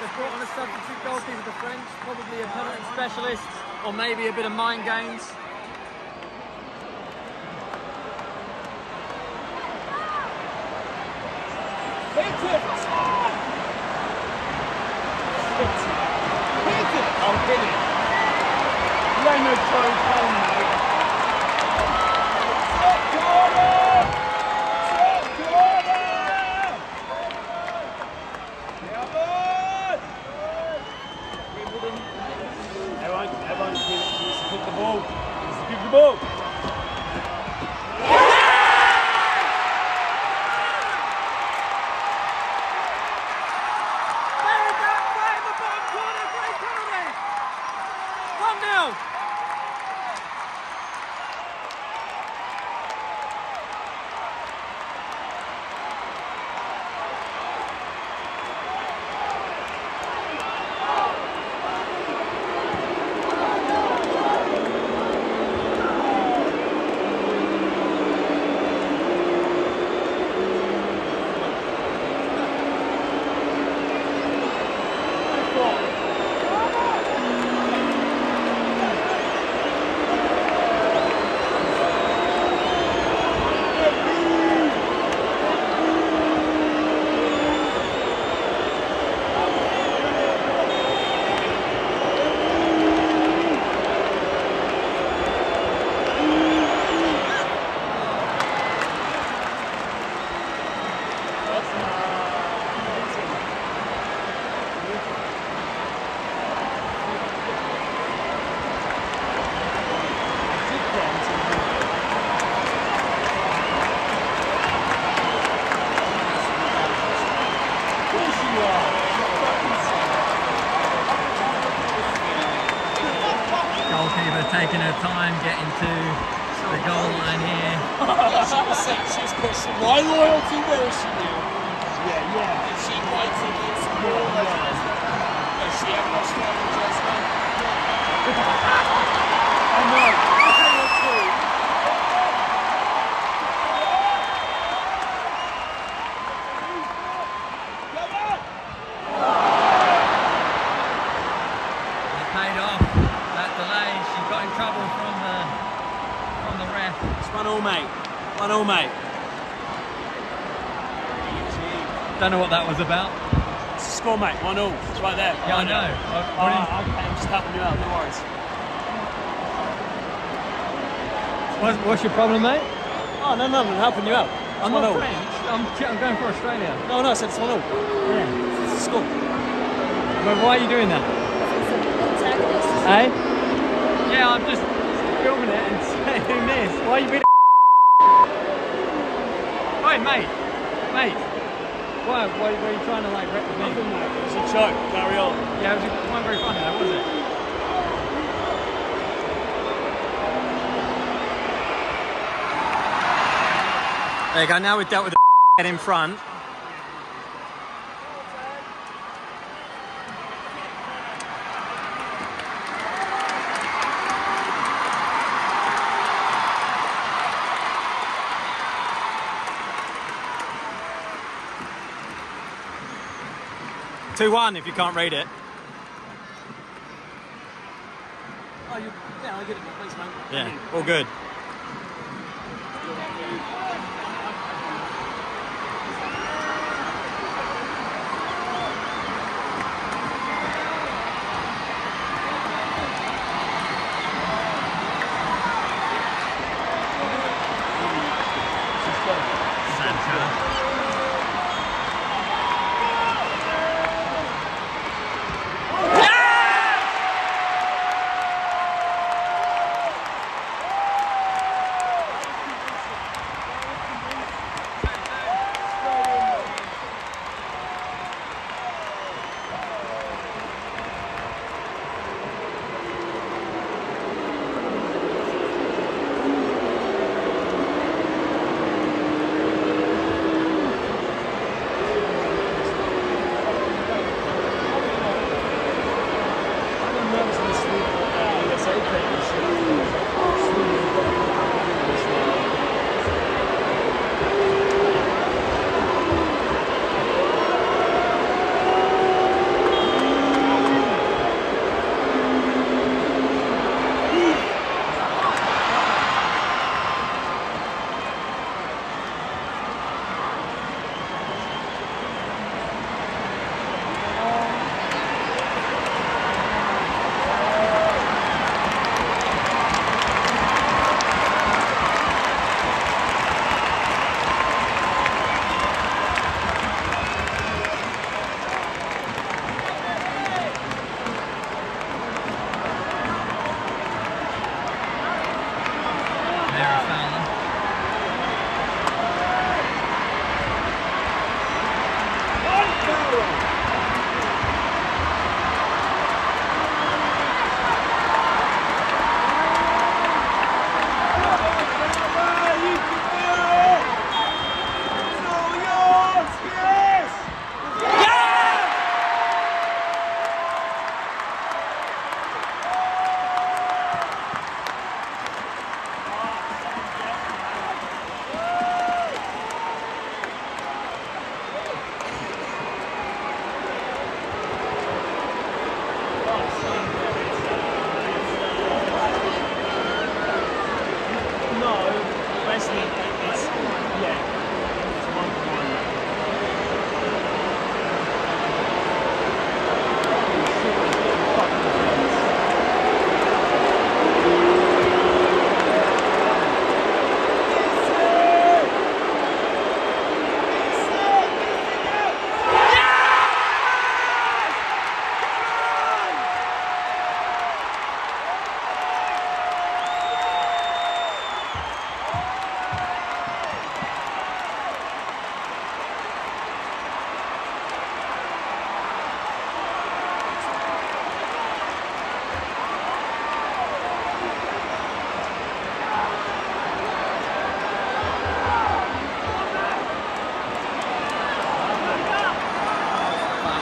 They've brought on a substitute goalkeeper, the French, probably a penalty specialist, or maybe a bit of mind games. Hit it! I'll hit it. Leonard goes home, mate. Top corner! Top corner! Yeah, boy! Everyone needs to kick the ball. Needs to kick the ball. Goalkeeper taking her time getting to the goal line here. She's questioning my loyalty, where is she now? Yeah. Is she waiting against the ball? Has she ever lost one just now? I know. Paid off that delay. She got in trouble from the ref. It's 1-1, mate. 1-1, mate. Don't know what that was about. It's the score, mate. 1-1. It's right there. Yeah, I know. Okay, I'm just helping you out. No worries. What's your problem, mate? Oh, no, I'm helping you out. I'm not French. I'm going for Australia. No, I said it's 1-1. Yeah. It's the score. But why are you doing that? Hey? Yeah, I'm just filming it and saying this. Why are you being Hey, mate. Why are you trying to like rep me? It's a joke. Carry on. Yeah, it wasn't very funny though, was it? There you go, now we've dealt with the in front. Two-1 if you can't read it. Oh, yeah, I get it. Thanks, man. Yeah, all good.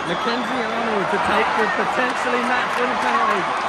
Mackenzie Arnold to take the potentially match-winning penalty.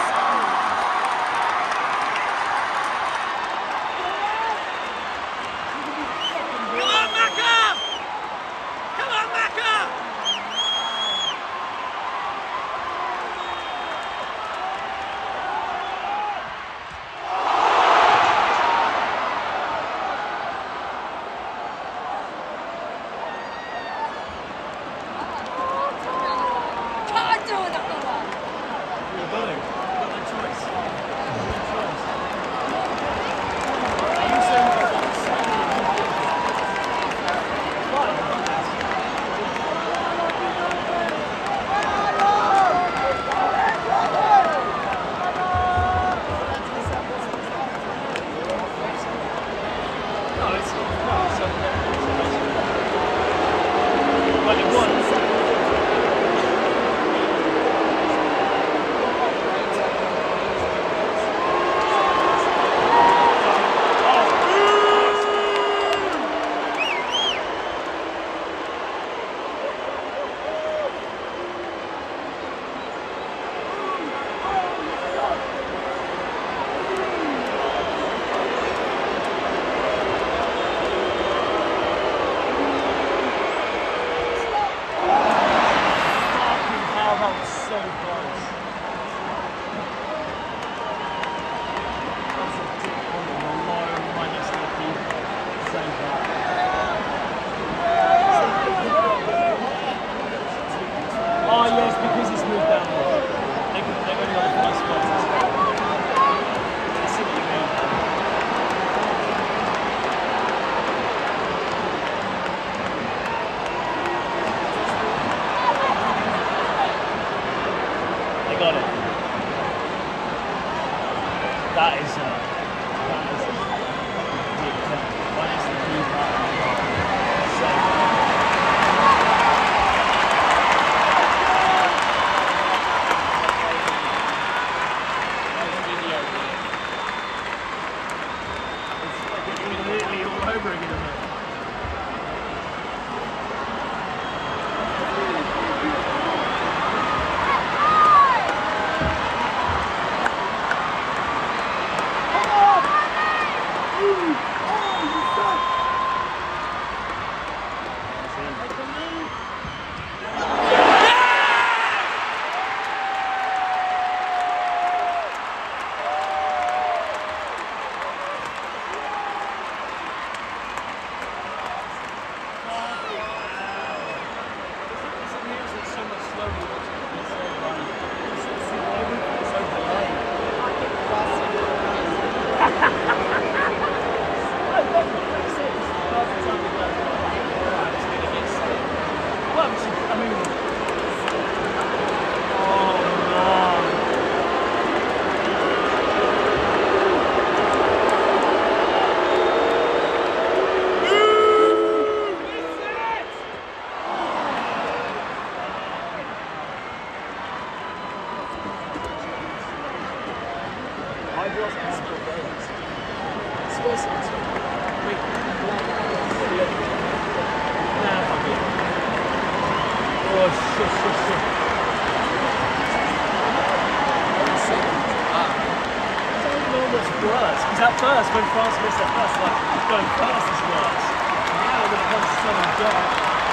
Because at first, when France missed their first, like, going fast is worse. Now when it comes to someone dark,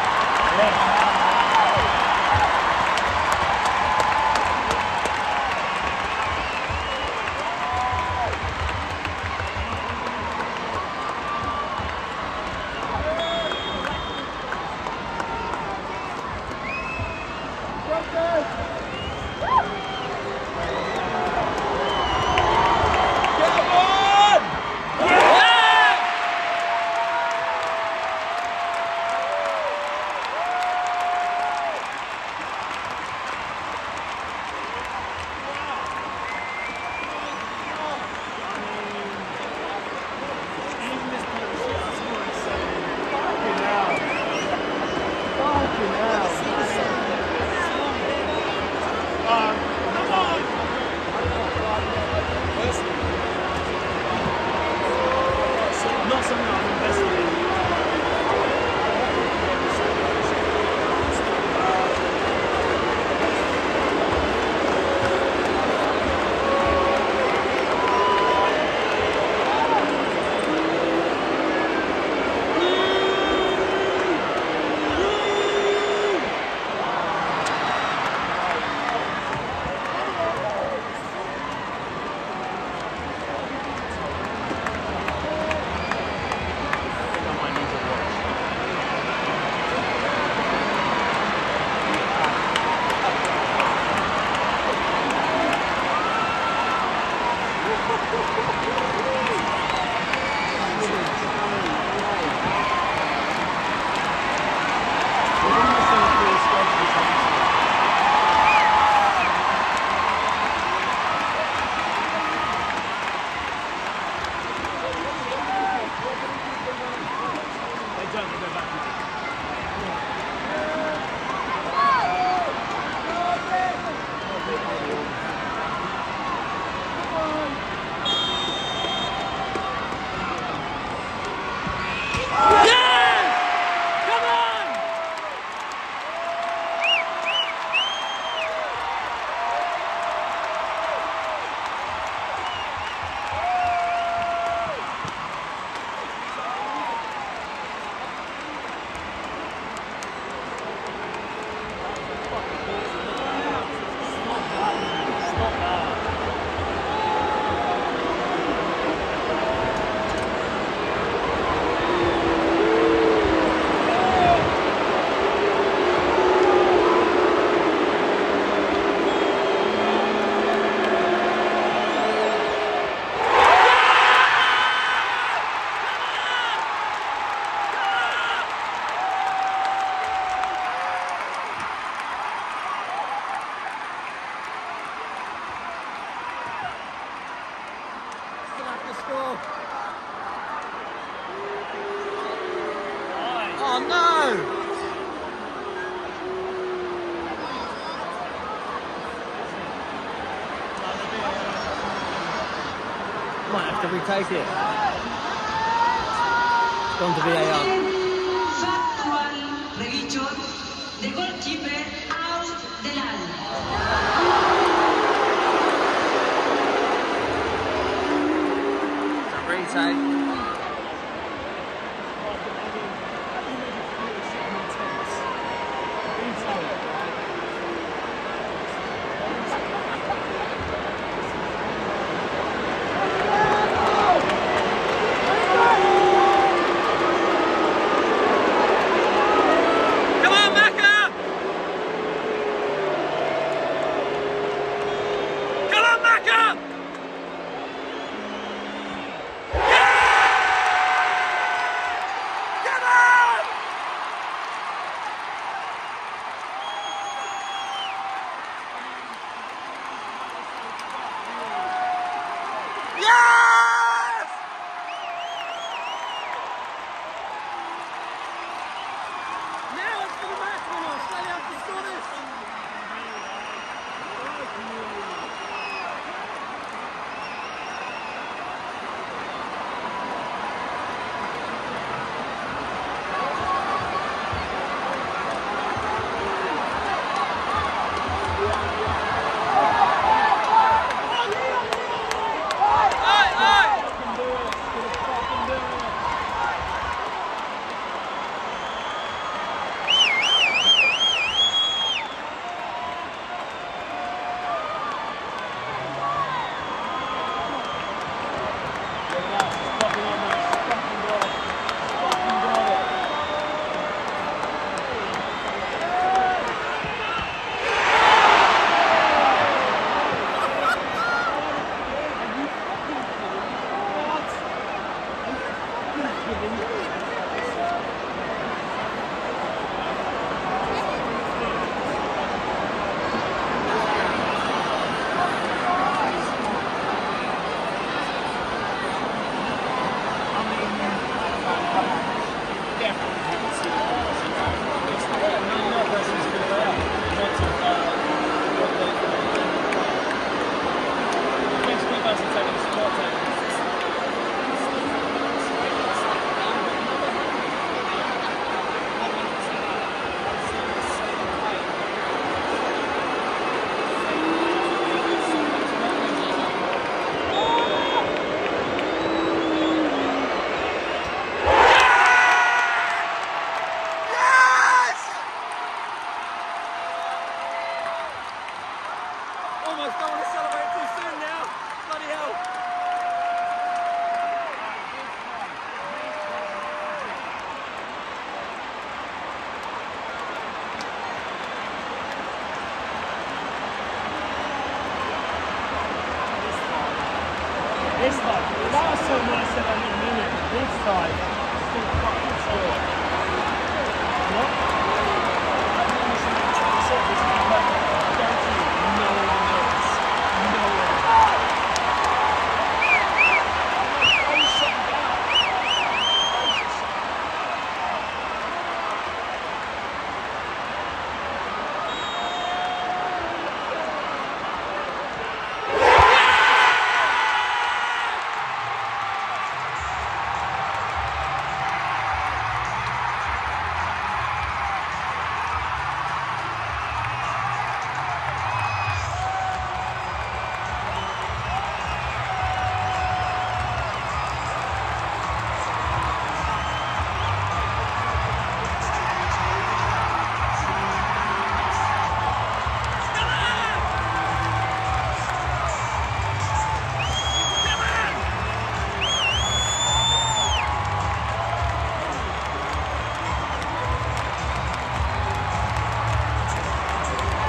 yeah. to retake it. It's gone to VAR. Factual revision de goalkeeper out Delal. It's a retake. Almost don't want to celebrate too soon now. Bloody hell. This time, last time I said I didn't mean it, but this time, it's still fucking solid.